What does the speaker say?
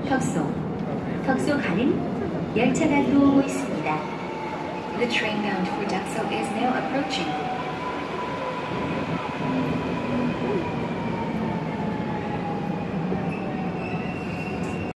덕소 가는 열차가 들어오고 있습니다. The train bound for Duxo